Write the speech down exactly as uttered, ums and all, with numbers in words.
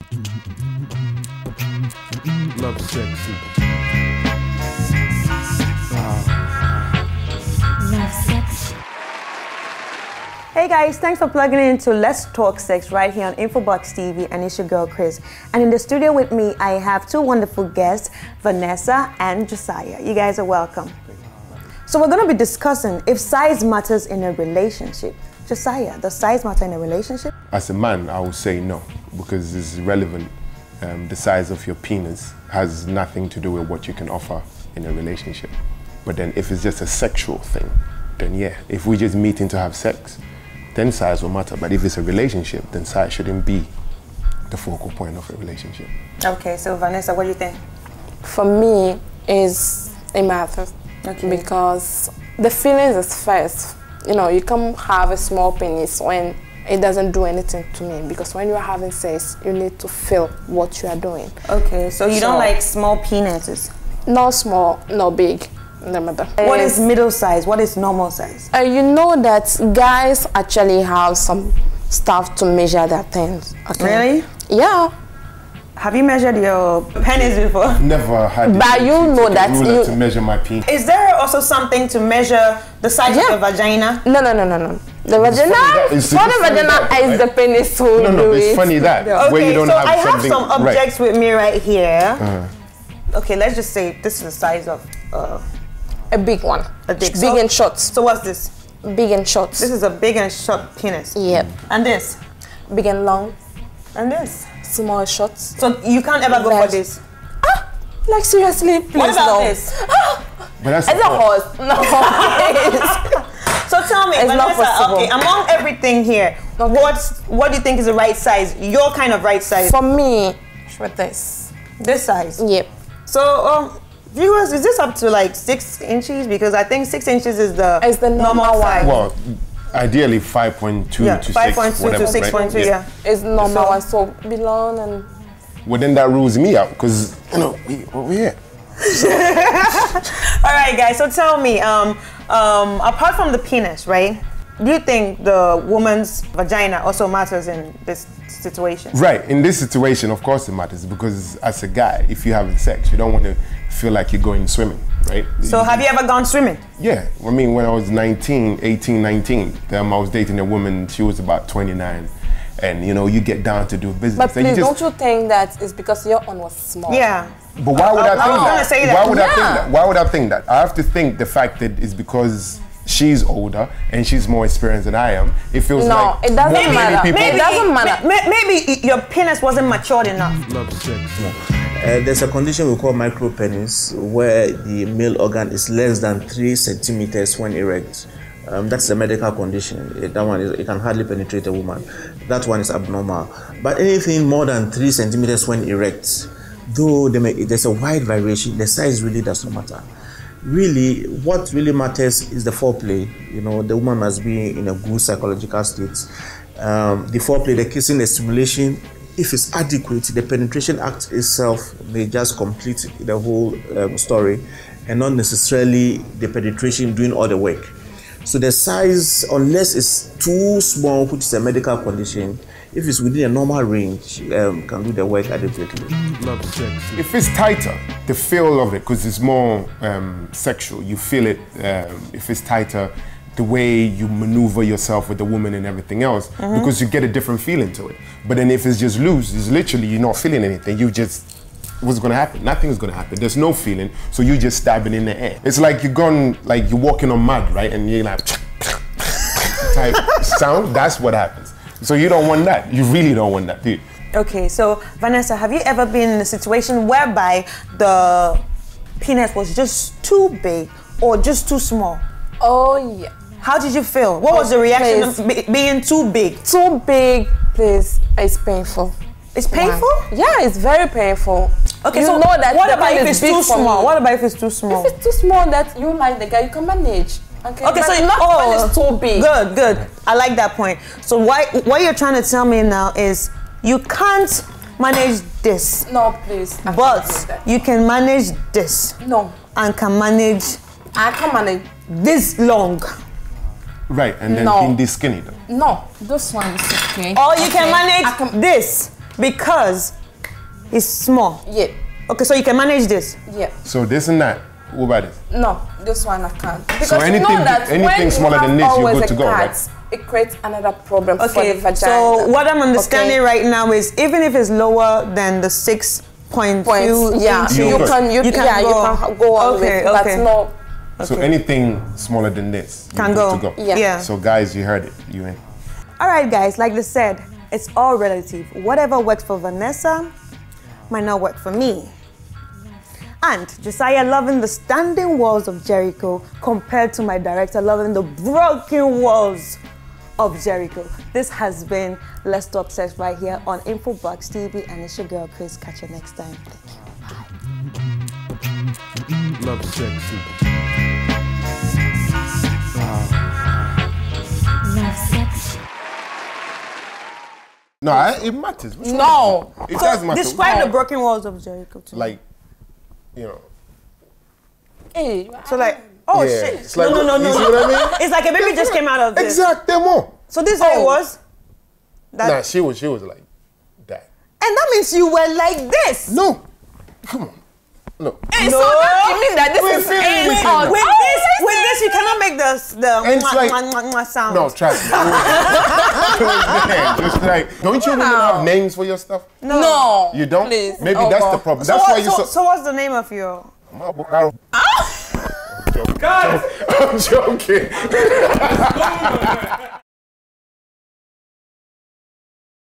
Love sexy. Love sex. Hey guys, thanks for plugging in to Let's Talk Sex right here on Infobox T V, and it's your girl Chris. And in the studio with me, I have two wonderful guests, Vanessa and Josiah. You guys are welcome. So we're gonna be discussing if size matters in a relationship. Josiah, does size matter in a relationship? As a man, I would say no, because it's irrelevant. Um, the size of your penis has nothing to do with what you can offer in a relationship. But then if it's just a sexual thing, then yeah, if we just meeting to have sex, then size will matter. But if it's a relationship, then size shouldn't be the focal point of a relationship. Okay, so Vanessa, what do you think? For me, is it matters. Okay. Because the feelings is first. You know, you can have a small penis when it doesn't do anything to me. Because when you are having sex, you need to feel what you are doing. Okay, so you so, don't like small penises? No small, no big. No matter. What is middle size? What is normal size? Uh, you know that guys actually have some stuff to measure their things. Okay? Really? Yeah. Have you measured your penis before? Never had. But you know that you to measure my penis. Is there also something to measure the size yeah. of the vagina? No, no, no, no, no. The vagina, for the vagina that, is right? The penis who No, no, do it's it. funny that. Okay, where you don't so have I have some objects right. with me right here. Uh-huh. Okay, let's just say this is the size of uh, a big one. A dick. Big so, and short. So what's this? Big and short. This is a big and short penis. Yep. And this? Big and long. And this? Small and short. So you can't ever go Less. for this? Ah, like seriously, please What about no. this? But that's it's a horse. No. So tell me, it's Vanessa, not possible. okay, among everything here, okay. what's, what do you think is the right size? Your kind of right size? For me, with this. This size? Yep. So, um, viewers, is this up to like six inches? Because I think six inches is the, it's the normal, normal size. Well, ideally five point two yeah, to five six, point two whatever, to six point two, right? yeah. yeah. It's normal so, one, so below and... Well, then that rules me out, because, you know, we over here. So. All right, guys, so tell me, um, um, apart from the penis, right? Do you think the woman's vagina also matters in this situation? Right, in this situation, of course it matters, because as a guy, if you're having sex, you don't want to feel like you're going swimming, right? So you, have you ever gone swimming? Yeah, I mean, when I was nineteen, eighteen, nineteen, um, I was dating a woman, she was about twenty-nine. And you know, you get down to do business. But please, you just, don't you think that it's because your own was small? Yeah. But why would I, I, I think that? Say that? Why would yeah. I think that? Why would I think that? I have to think the fact that it's because she's older and she's more experienced than I am. It feels no, like it doesn't maybe matter. People, Maybe, it doesn't matter. Maybe, maybe your penis wasn't matured enough. Love sex. Uh, there's a condition we call micropenis, where the male organ is less than three centimeters when erect. Um, that's a medical condition. It, that one is, it can hardly penetrate a woman. That one is abnormal. But anything more than three centimeters when erect, though they may, there's a wide variation, the size really does not matter. Really, what really matters is the foreplay. You know, the woman must be in a good psychological state. Um, the foreplay, the kissing, the stimulation, if it's adequate, the penetration act itself may just complete the whole um, story, and not necessarily the penetration doing all the work. So the size, unless it's too small, which is a medical condition, if it's within a normal range, um, can do the work adequately. Love sex. If it's tighter, the feel of it, because it's more um, sexual, you feel it. Um, if it's tighter, the way you maneuver yourself with the woman and everything else, mm-hmm. because you get a different feeling to it. But then if it's just loose, it's literally you're not feeling anything. You just, what's gonna happen? Nothing's gonna happen. There's no feeling, so you just stabbing in the air. It's like you're going, like you're walking on mud, right? And you're like, type sound. That's what happens. So you don't want that. You really don't want that, dude. Okay, so Vanessa, have you ever been in a situation whereby the penis was just too big or just too small? Oh yeah. How did you feel? What oh, was the reaction please. of be being too big? Too big, please. It's painful. It's painful? Wow. Yeah, it's very painful. Okay, you so know that what about if it's too small? Me. What about if it's too small? If it's too small that you like the guy, you can manage. Okay, okay so not oh, when it's too big. Good, good. I like that point. So why, what you're trying to tell me now is you can't manage this. No, please. I but you can manage this. No. And can manage. I can manage this long. Right, and then no. being this skinny though. No, this one is okay. Or you okay. can manage can, this. because it's small. Yeah. Okay, so you can manage this. Yeah. So this and that. What about this? No, this one I can't. Because So anything, you know that anything when smaller you than this, have you're always good to a go, cat, right? It creates another problem for Okay, the vagina. so what I'm understanding Okay. right now is even if it's lower than the six point Points, two yeah, inches, You you could. can, you, You can yeah, go. you can go on Okay, with. okay. That's no. So anything smaller than this, you're Can good go. to go. Yeah. Yeah. So guys, you heard it. You in. All right, guys, like they said, it's all relative. Whatever works for Vanessa might not work for me. And Josiah loving the standing walls of Jericho compared to my director loving the broken walls of Jericho. This has been Let's Talk Sex right here on Infobox T V, and it's your girl Chris. Catch you next time. Thank you. Love sexy. Love sex. No, I, it matters. What's wrong? No. It So does matter. describe the broken walls of Jericho to me. Like, you know. Hey, So like, oh yeah, shit. it's like, no, no, no, you no. see what I mean? It's like a baby just came out of this. Exactement. So this is how it Oh. was? That, Nah, she was, she was like that. and that means you were like this. No, come on, no. Hey, No. so that, you mean that this Wait, is wait, end wait, on- With Oh, this, with this, you cannot make the the And it's mwah, like- mwah, mwah, mwah sound. No, trust me. Just like, don't you women have names for your stuff? No. You don't? Please. Maybe Oh, that's God. the problem. So, That's what, why you so, so. so what's the name of your? I'm joking. I'm joking.